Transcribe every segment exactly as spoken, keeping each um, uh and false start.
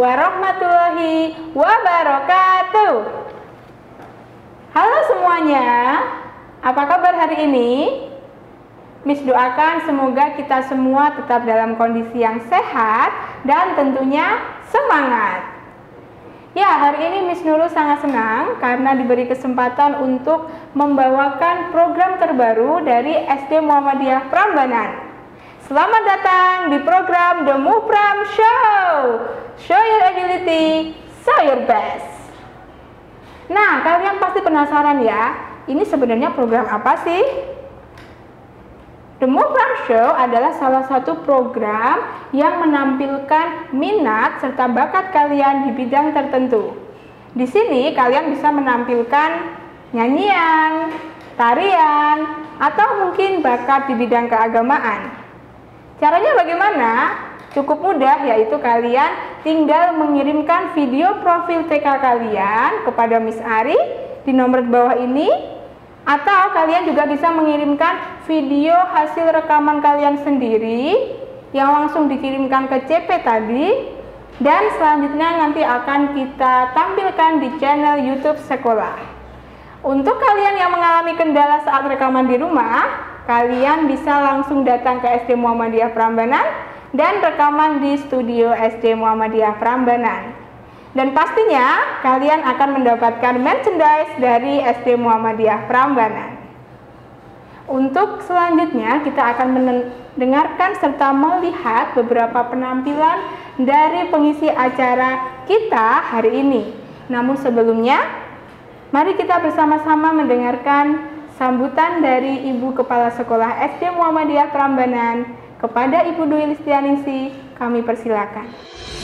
warahmatullahi wabarakatuh. Halo semuanya, apa kabar hari ini? Miss doakan semoga kita semua tetap dalam kondisi yang sehat dan tentunya semangat. Ya, hari ini Miss Nurul sangat senang karena diberi kesempatan untuk membawakan program terbaru dari S D Muhammadiyah Prambanan. Selamat datang di program The Muhpram Show. Show your ability, show your best. Nah, kalian pasti penasaran ya, ini sebenarnya program apa sih? The Muhpram Show adalah salah satu program yang menampilkan minat serta bakat kalian di bidang tertentu. Di sini kalian bisa menampilkan nyanyian, tarian, atau mungkin bakat di bidang keagamaan. Caranya bagaimana? Cukup mudah, yaitu kalian tinggal mengirimkan video profil T K kalian kepada Miss Ari di nomor di bawah ini, atau kalian juga bisa mengirimkan video hasil rekaman kalian sendiri yang langsung dikirimkan ke C P tadi, dan selanjutnya nanti akan kita tampilkan di channel YouTube sekolah. Untuk kalian yang mengalami kendala saat rekaman di rumah, kalian bisa langsung datang ke S D Muhammadiyah Prambanan dan rekaman di studio S D Muhammadiyah Prambanan. Dan pastinya kalian akan mendapatkan merchandise dari S D Muhammadiyah Prambanan. Untuk selanjutnya kita akan mendengarkan serta melihat beberapa penampilan dari pengisi acara kita hari ini. Namun sebelumnya, mari kita bersama-sama mendengarkan sambutan dari Ibu Kepala Sekolah S D Muhammadiyah Prambanan kepada Ibu Dwi Listianingsih. Kami persilakan.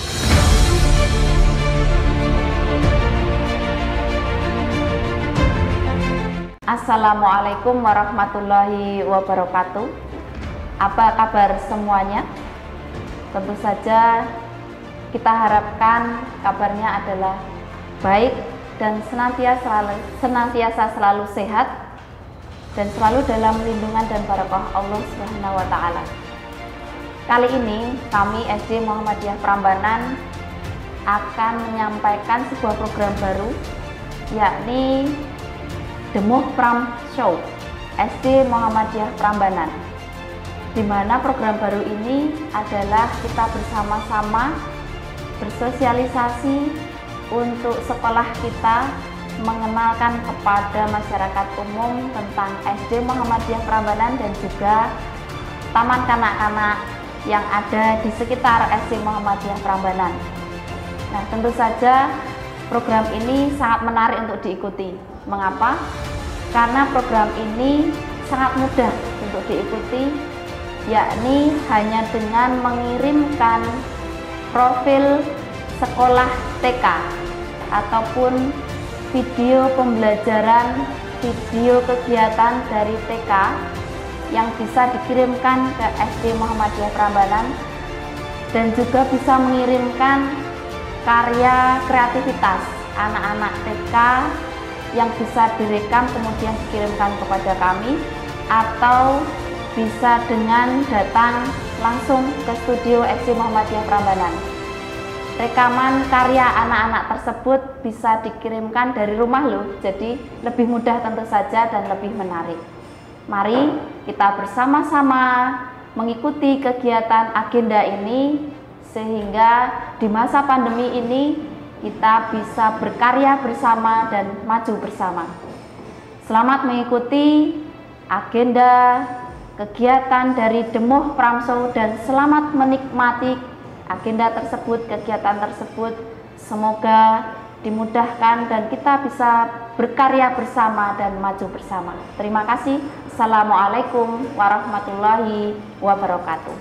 Assalamualaikum warahmatullahi wabarakatuh. Apa kabar semuanya? Tentu saja kita harapkan kabarnya adalah baik dan senantiasa selalu, senantiasa selalu sehat dan selalu dalam lindungan dan barakah Allah Subhanahu wa taala. Kali ini kami S D Muhammadiyah Prambanan akan menyampaikan sebuah program baru, yakni The Muhpram Show S D Muhammadiyah Prambanan, di mana program baru ini adalah kita bersama-sama bersosialisasi untuk sekolah kita mengenalkan kepada masyarakat umum tentang S D Muhammadiyah Prambanan dan juga taman kanak-kanak yang ada di sekitar S D Muhammadiyah Prambanan. Nah, tentu saja program ini sangat menarik untuk diikuti. Mengapa? Karena program ini sangat mudah untuk diikuti, yakni hanya dengan mengirimkan profil sekolah T K ataupun video pembelajaran, video kegiatan dari T K yang bisa dikirimkan ke S D Muhammadiyah Prambanan, dan juga bisa mengirimkan karya kreativitas anak-anak T K yang bisa direkam kemudian dikirimkan kepada kami, atau bisa dengan datang langsung ke studio S D Muhammadiyah Prambanan. Rekaman karya anak-anak tersebut bisa dikirimkan dari rumah loh, jadi lebih mudah tentu saja dan lebih menarik. Mari kita bersama-sama mengikuti kegiatan agenda ini sehingga di masa pandemi ini kita bisa berkarya bersama dan maju bersama. Selamat mengikuti agenda kegiatan dari The Muhpram Show dan selamat menikmati agenda tersebut, kegiatan tersebut. Semoga dimudahkan dan kita bisa berkarya bersama dan maju bersama. Terima kasih. Assalamualaikum warahmatullahi wabarakatuh.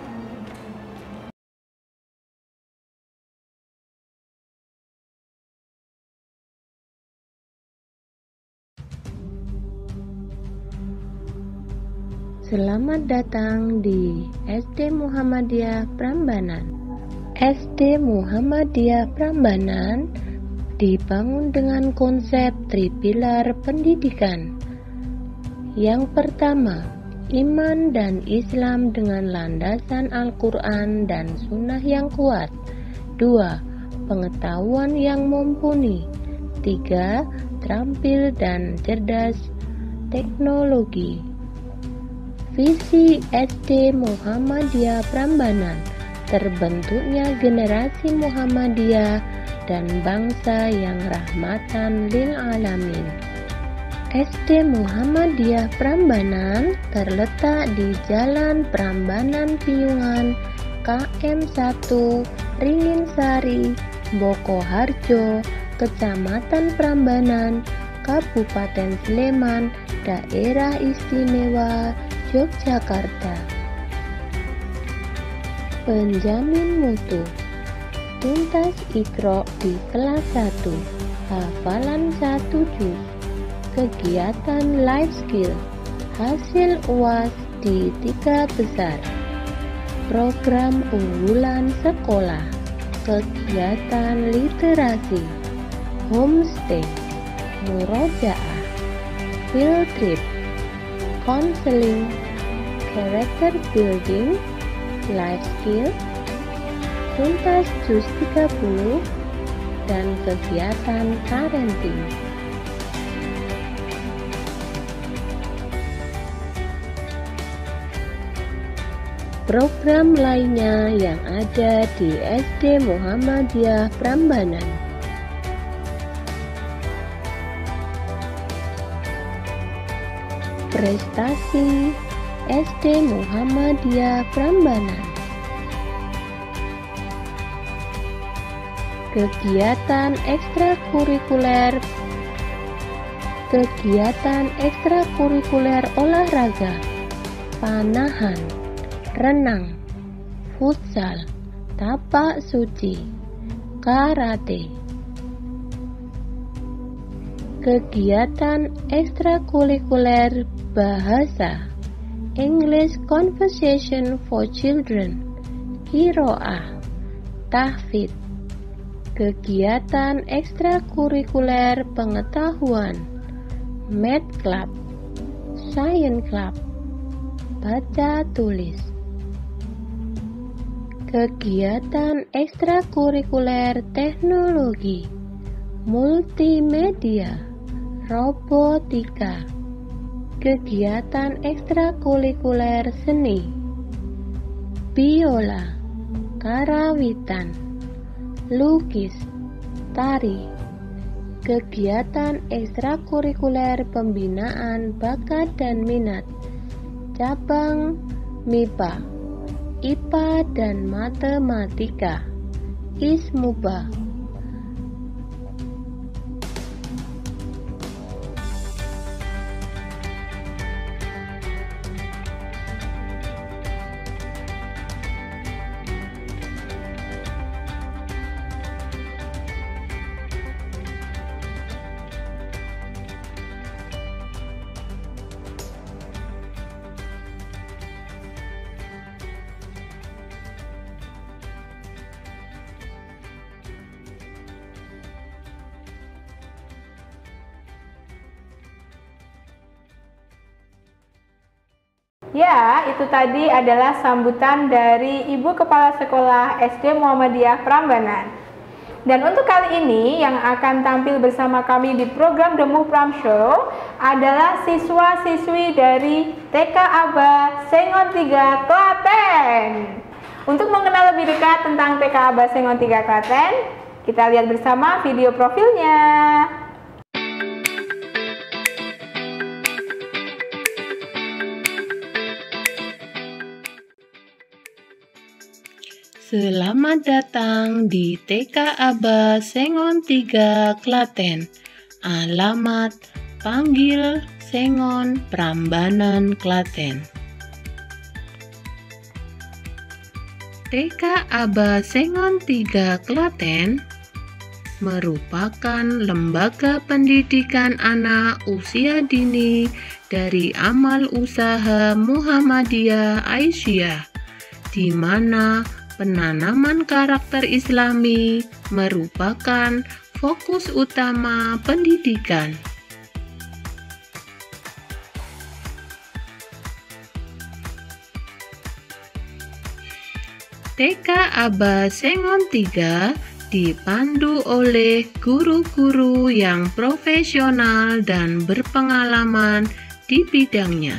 Selamat datang di S D Muhammadiyah Prambanan. S D Muhammadiyah Prambanan dibangun dengan konsep tripilar pendidikan. Yang pertama, iman dan Islam dengan landasan Al-Quran dan Sunnah yang kuat. Dua, pengetahuan yang mumpuni. Tiga, terampil dan cerdas teknologi. Visi S D Muhammadiyah Prambanan, terbentuknya generasi Muhammadiyah dan bangsa yang rahmatan lil alamin. S D Muhammadiyah Prambanan terletak di Jalan Prambanan Piyungan, K M satu, Ringinsari, Bokoharjo, Kecamatan Prambanan, Kabupaten Sleman, Daerah Istimewa Yogyakarta. Penjamin mutu. Tuntas Iqra di kelas satu, hafalan satu juz. Kegiatan life skill, hasil U A S di tiga besar. Program unggulan sekolah, kegiatan literasi, homestay, murojaah, field trip, counseling, character building, life skill, tuntas juz tiga puluh, dan kegiatan parenting. Program lainnya yang ada di S D Muhammadiyah Prambanan. Prestasi S D Muhammadiyah Prambanan. Kegiatan ekstrakurikuler Kegiatan ekstrakurikuler olahraga, panahan, renang, futsal, tapak suci, karate. Kegiatan ekstrakurikuler bahasa, English Conversation for Children, Qiraah, tahfidz. Kegiatan ekstrakurikuler pengetahuan, Math Club, Science Club, baca tulis. Kegiatan ekstrakurikuler teknologi, multimedia, robotika. Kegiatan ekstrakurikuler seni, biola, karawitan, lukis, tari. Kegiatan ekstrakurikuler pembinaan bakat dan minat, cabang M I P A, I P A dan matematika, Ismuba. Ya, itu tadi adalah sambutan dari Ibu Kepala Sekolah S D Muhammadiyah Prambanan. Dan untuk kali ini yang akan tampil bersama kami di program The Muhpram Show adalah siswa-siswi dari T K Aba Sengon tiga Klaten. Untuk mengenal lebih dekat tentang T K Aba Sengon tiga Klaten, kita lihat bersama video profilnya. Selamat datang di T K Aba Sengon tiga Klaten. Alamat Panggil Sengon Prambanan Klaten. T K Aba Sengon tiga Klaten merupakan lembaga pendidikan anak usia dini dari Amal Usaha Muhammadiyah Aisyah, di mana penanaman karakter Islami merupakan fokus utama pendidikan. T K Aba Sengon tiga dipandu oleh guru-guru yang profesional dan berpengalaman di bidangnya.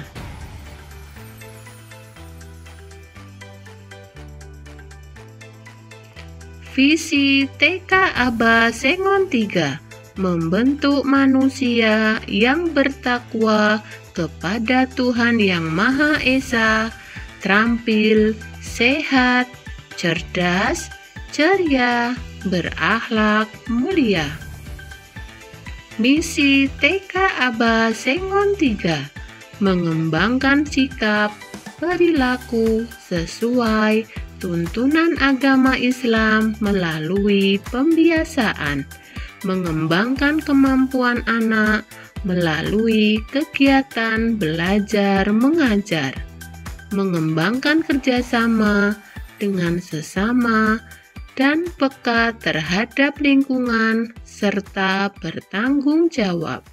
Visi T K Aba Sengon tiga membentuk manusia yang bertakwa kepada Tuhan Yang Maha Esa, terampil, sehat, cerdas, ceria, berakhlak mulia. Misi T K Aba Sengon tiga mengembangkan sikap perilaku sesuai tuntunan agama Islam melalui pembiasaan, mengembangkan kemampuan anak melalui kegiatan belajar mengajar, mengembangkan kerjasama dengan sesama, dan peka terhadap lingkungan serta bertanggung jawab.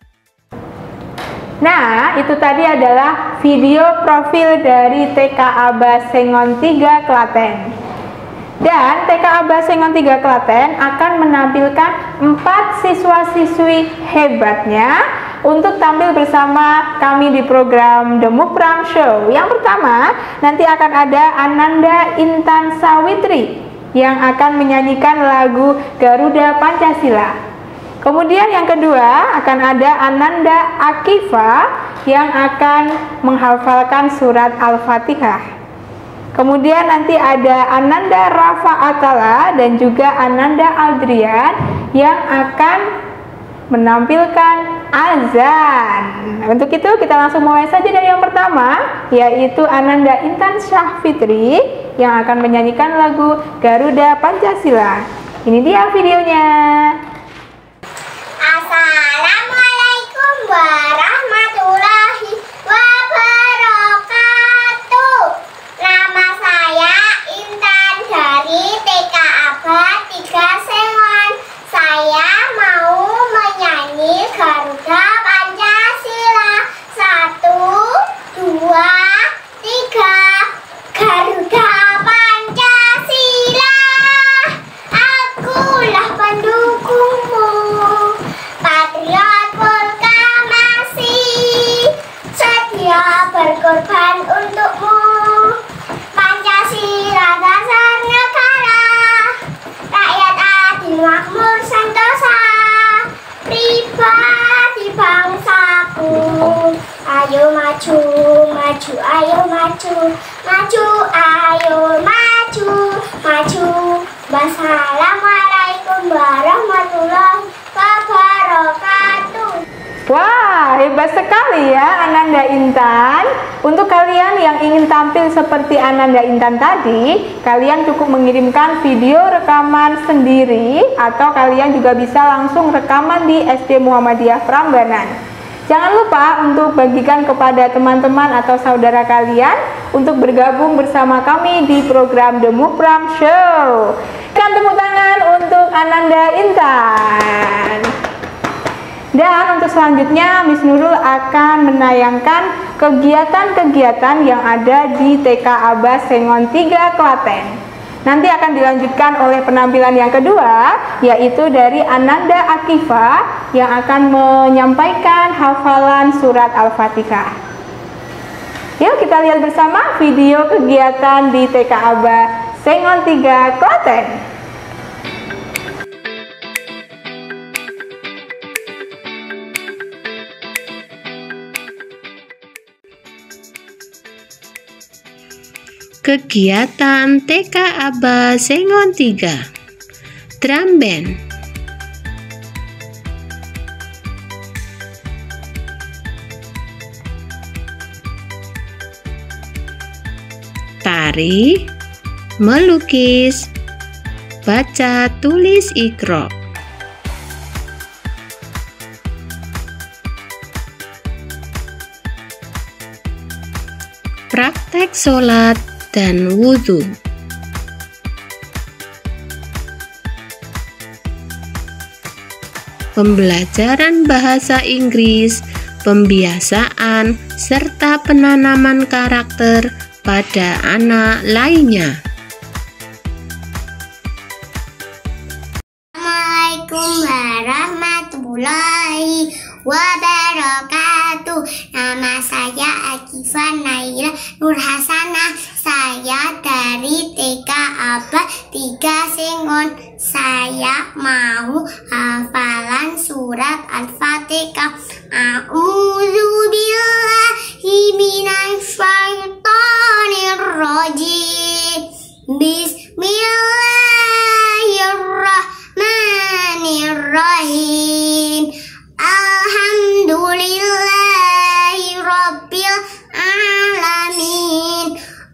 Nah, itu tadi adalah video profil dari T K Aba Sengon tiga Klaten. Dan T K Aba Sengon tiga Klaten akan menampilkan empat siswa-siswi hebatnya untuk tampil bersama kami di program The Mupram Show. Yang pertama, nanti akan ada Ananda Intan Sawitri yang akan menyanyikan lagu Garuda Pancasila. Kemudian yang kedua akan ada Ananda Akifa yang akan menghafalkan surat Al-Fatihah. Kemudian nanti ada Ananda Rafa Atala dan juga Ananda Aldrian yang akan menampilkan azan. Untuk itu kita langsung mulai saja dari yang pertama, yaitu Ananda Intan Syahfitri yang akan menyanyikan lagu Garuda Pancasila. Ini dia videonya. Assalamualaikum warahmatullahi wabarakatuh. Nama saya Intan dari T K Aba tiga Sengon. Saya mau menyanyi Garuda Pancasila. Satu, dua, tiga. Garuda Pancasila, akulah pendukungmu, patriot proklamasi, sedia berkorban untukmu. Pancasila dasar negara, rakyat adil makmur sentosa, pribadi bangsaku. Ayo maju, maju, ayo maju, maju, ayo maju, maju. Wassalamualaikum warahmatullahi wabarakatuh. Wah, hebat sekali ya Ananda Intan. Untuk kalian yang ingin tampil seperti Ananda Intan tadi, kalian cukup mengirimkan video rekaman sendiri atau kalian juga bisa langsung rekaman di S D Muhammadiyah Prambanan. Jangan lupa untuk bagikan kepada teman-teman atau saudara kalian untuk bergabung bersama kami di program The Mupram Show. Berikan tepuk tangan untuk Ananda Intan. Dan untuk selanjutnya, Miss Nurul akan menayangkan kegiatan-kegiatan yang ada di T K Aba Sengon tiga Klaten. Nanti akan dilanjutkan oleh penampilan yang kedua, yaitu dari Ananda Akifa yang akan menyampaikan hafalan surat Al-Fatihah. Yuk kita lihat bersama video kegiatan di T K Aba Sengon tiga Klaten. Kegiatan T K Aba Sengon tiga Drum Band. Tari, melukis, baca tulis Iqra. Praktek sholat dan wudhu. Pembelajaran bahasa Inggris, pembiasaan, serta penanaman karakter pada anak lainnya. warahmatullahi wabarakatuh. Nama saya Akifah Naila Nur Hasanah. Saya dari T K Aba tiga Sengon. Saya mau hafalan surat Al-Fatihah. A'udzubillahi minasyaitonirrajim. Bismillahirrahmanirrahim. Alhamdulillahi rabbil alamin.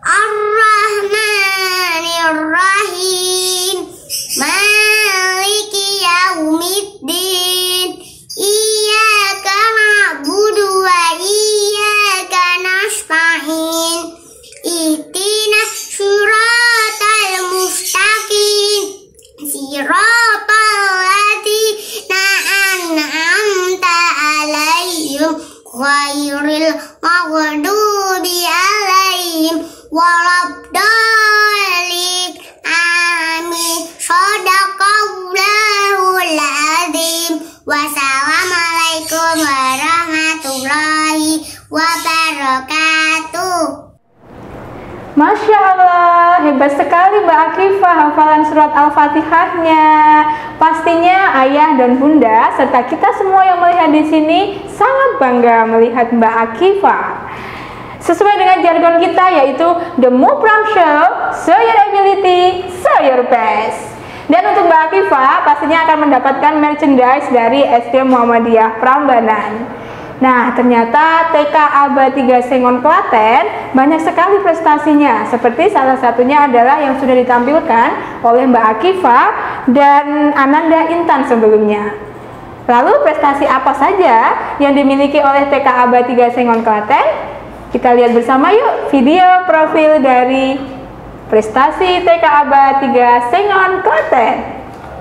Ar-Rahmanir-Rahim. Maliki yaumiddin. Iyyaka na'budu wa iyyaka nasta'in. Ihdinas siratal mustaqim. Siratal ladzina an'amta 'alaihim ghairil maghdubi 'alaihim waladdallin. Amin. Shadaqallahul azim. Wassalamualaikum warahmatullahi wabarakatuh. Masya Allah, hebat sekali Mbak Akifah hafalan surat Al-Fatihahnya. Pastinya ayah dan bunda serta kita semua yang melihat di sini sangat bangga melihat Mbak Akifah. Sesuai dengan jargon kita yaitu The Mupram Show, show your ability, show your best. Dan untuk Mbak Akifah pastinya akan mendapatkan merchandise dari S D Muhammadiyah Prambanan. Nah, ternyata T K Aba tiga Sengon Klaten banyak sekali prestasinya. Seperti salah satunya adalah yang sudah ditampilkan oleh Mbak Akifah dan Ananda Intan sebelumnya. Lalu prestasi apa saja yang dimiliki oleh T K Aba tiga Sengon Klaten? Kita lihat bersama yuk video profil dari prestasi T K Aba tiga Sengon Klaten.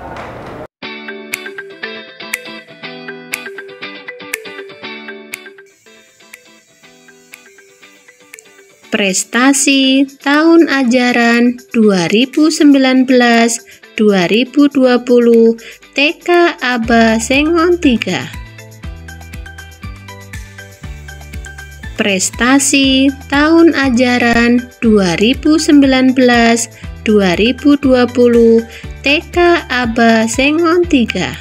Prestasi tahun ajaran dua ribu sembilan belas dua ribu dua puluh T K Aba Sengon tiga. Prestasi tahun ajaran dua ribu sembilan belas dua ribu dua puluh T K Aba Sengon tiga.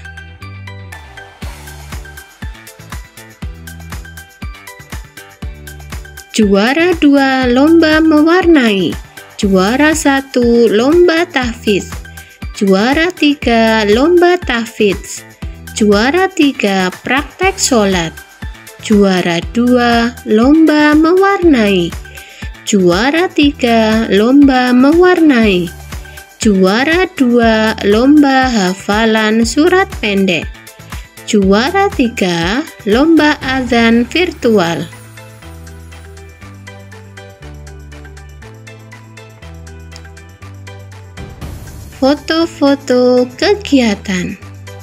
Juara dua lomba mewarnai, juara satu lomba tahfiz, juara tiga lomba tahfiz, juara tiga praktek sholat, juara dua lomba mewarnai, juara tiga lomba mewarnai, juara dua lomba hafalan surat pendek, juara tiga lomba azan virtual. Foto-foto kegiatan.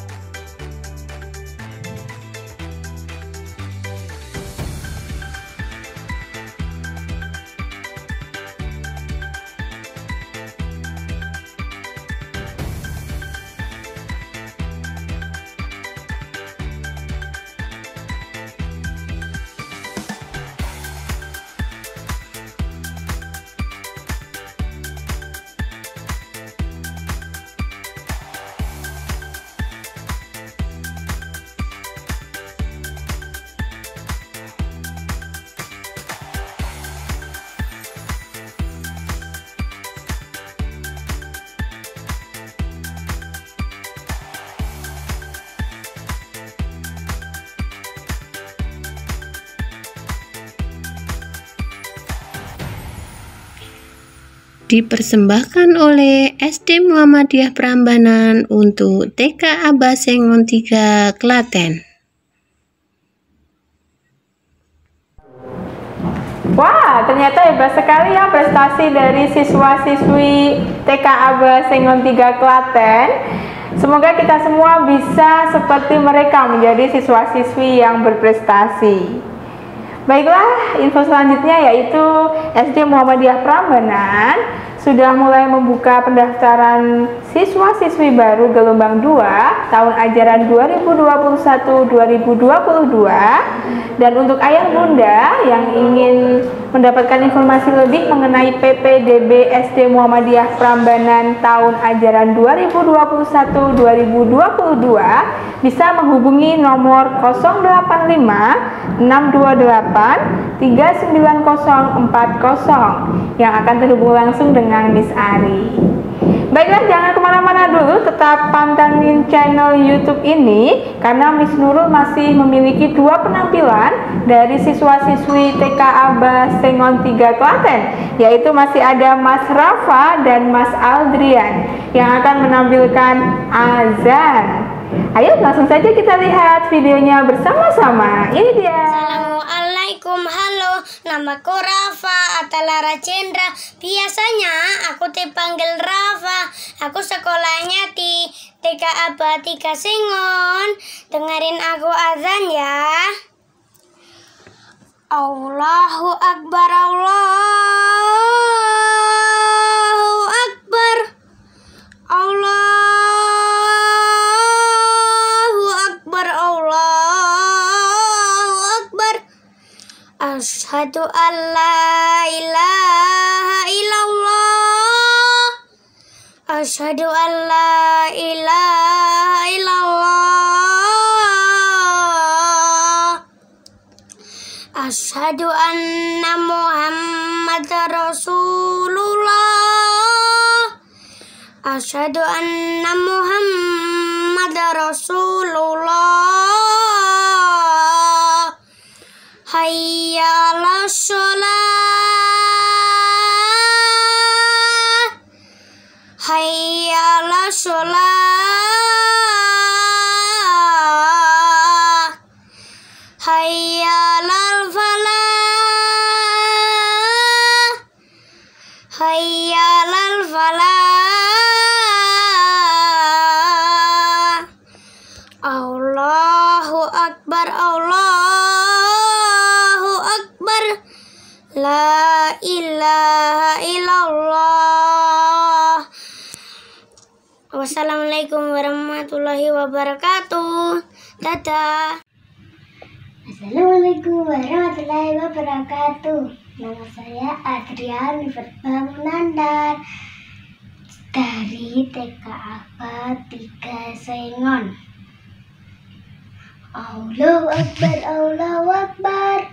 Dipersembahkan oleh S D Muhammadiyah Prambanan untuk T K Aba Sengon tiga Klaten. Wah, ternyata hebat sekali ya prestasi dari siswa-siswi T K Aba Sengon tiga Klaten. Semoga kita semua bisa seperti mereka menjadi siswa-siswi yang berprestasi. Baiklah, info selanjutnya yaitu S D Muhammadiyah Prambanan sudah mulai membuka pendaftaran siswa-siswi baru gelombang dua tahun ajaran dua ribu dua puluh satu dua ribu dua puluh dua. Dan untuk ayah bunda yang ingin mendapatkan informasi lebih mengenai P P D B S D Muhammadiyah Prambanan tahun ajaran dua ribu dua puluh satu dua ribu dua puluh dua bisa menghubungi nomor nol delapan lima enam dua delapan tiga sembilan nol empat nol yang akan terhubung langsung dengan Miss Ari. Baiklah, jangan kemana-mana dulu, tetap pantengin channel YouTube ini karena Miss Nurul masih memiliki dua penampilan dari siswa-siswi T K Aba Sengon tiga Klaten, yaitu masih ada Mas Rafa dan Mas Aldrian yang akan menampilkan azan. Ayo langsung saja kita lihat videonya bersama-sama. Ini dia. Assalamualaikum, halo, namaku Rafa Atalara Cendra. Biasanya aku dipanggil Rafa. Aku sekolahnya di T K Aba tiga Sengon. Dengerin aku azan ya. Allahu Akbar, Allahu Akbar, Allahu Akbar, Allahu Akbar. Asyhadu an la ilaha illallah, asyhadu an la ilaha illallah, asyhadu anna Muhammadar Rasulullah, asyhadu anna Muhammadar Rasulullah. Hayya 'alas sholat, hayya 'alas sholat, hayya 'alal falah, hayya 'alal falah. Allahu Akbar, Allahu Akbar, la ilaha illallah. Wassalamualaikum warahmatullahi wabarakatuh. Dadah. Assalamualaikum warahmatullahi wabarakatuh. Nama saya Adrian Bangunandar dari T K Aba tiga Sengon. Allahu Akbar, Allahu Akbar,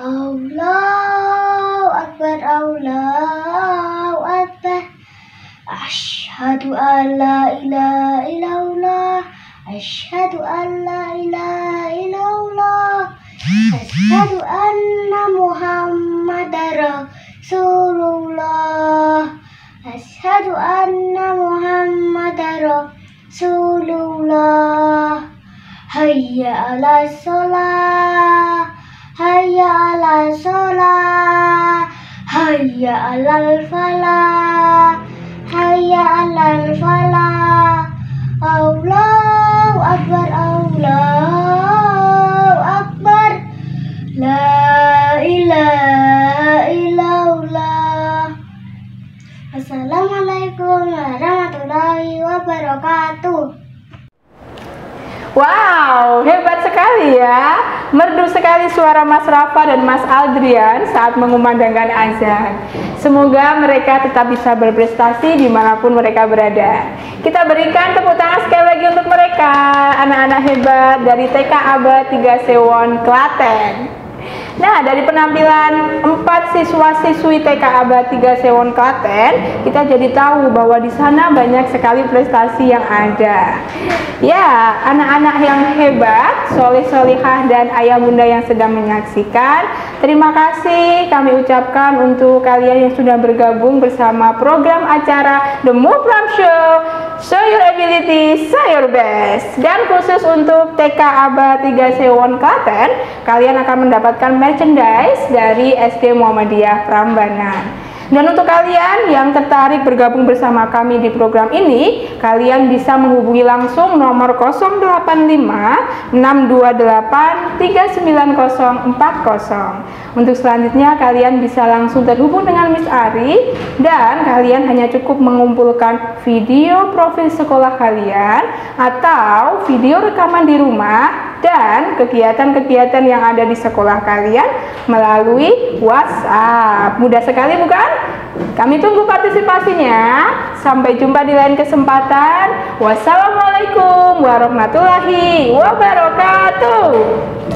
Allahu Akbar, Allahu Akbar. Asyhadu an la ilaha illallah, asyhadu an la ilaha illallah, asyhadu anna Muhammadar Rasulullah, asyhadu anna Muhammadar Rasulullah. Hayya 'alas sholah, hayya 'alas sholah, hayya 'alal falah, hayya 'alal falah. Allahu Akbar, Allahu Akbar, la ilaha illallah. Assalamualaikum warahmatullahi wabarakatuh. Wow, hebat sekali ya. Merdu sekali suara Mas Rafa dan Mas Aldrian saat mengumandangkan azan. Semoga mereka tetap bisa berprestasi dimanapun mereka berada. Kita berikan tepuk tangan sekali lagi untuk mereka, anak-anak hebat dari T K Aba tiga Sengon Klaten. Nah, dari penampilan empat siswa-siswi T K Aba tiga Sengon Klaten, kita jadi tahu bahwa di sana banyak sekali prestasi yang ada. Ya, anak-anak yang hebat, solih-solihah dan ayah bunda yang sedang menyaksikan, terima kasih kami ucapkan untuk kalian yang sudah bergabung bersama program acara The Mupram Show. Show your ability, show your best. Dan khusus untuk T K Aba tiga Sengon Klaten, kalian akan mendapatkan merchandise dari S D Muhammadiyah Prambanan. Dan untuk kalian yang tertarik bergabung bersama kami di program ini, kalian bisa menghubungi langsung nomor nol delapan lima enam dua delapan tiga sembilan nol empat nol. Untuk selanjutnya kalian bisa langsung terhubung dengan Miss Ari, dan kalian hanya cukup mengumpulkan video profil sekolah kalian atau video rekaman di rumah dan kegiatan-kegiatan yang ada di sekolah kalian melalui WhatsApp. Mudah sekali bukan? Kami tunggu partisipasinya. Sampai jumpa di lain kesempatan. Wassalamualaikum warahmatullahi wabarakatuh.